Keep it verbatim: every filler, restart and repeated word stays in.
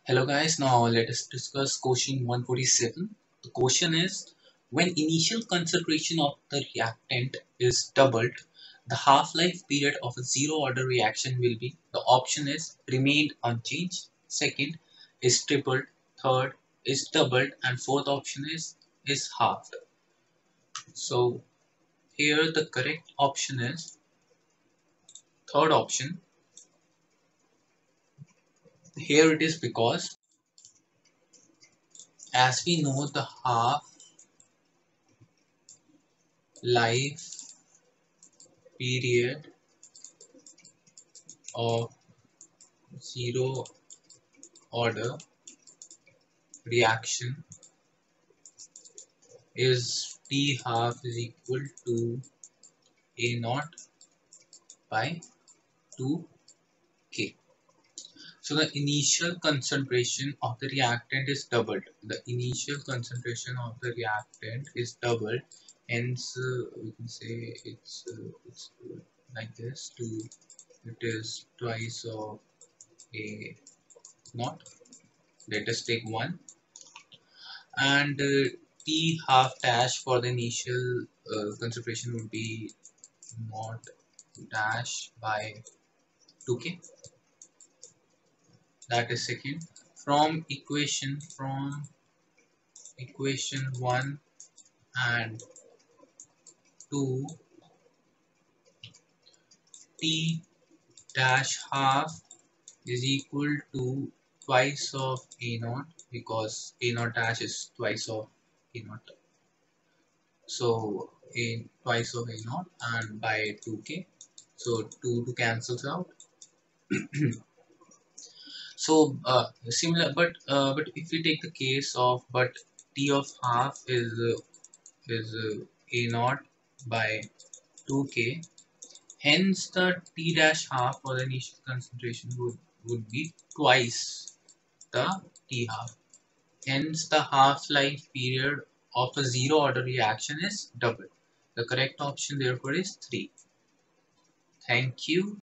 Hello guys, now let us discuss question one forty-seven. The question is, when initial concentration of the reactant is doubled, the half-life period of a zero-order reaction will be. The option is remained unchanged, second is tripled, third is doubled, and fourth option is is halved. So here the correct option is third option. Here it is because as we know the half life period of zero order reaction is T half is equal to A naught by two K. So the initial concentration of the reactant is doubled. The initial concentration of the reactant is doubled. Hence, uh, we can say it's uh, it's uh, like this. Two, it is twice of A naught. Let us take one. And uh, T half dash for the initial uh, concentration would be naught dash by two K. That is second. From equation from equation one and two, T dash half is equal to twice of A naught, because A naught dash is twice of A naught. So a twice of A naught and by two K. So two to cancels out. So uh, similar, but uh, but if we take the case of but T of half is uh, is uh, A naught by two K, hence the T dash half for the initial concentration would would be twice the T half. Hence the half-life period of a zero order reaction is double. The correct option therefore is three. Thank you.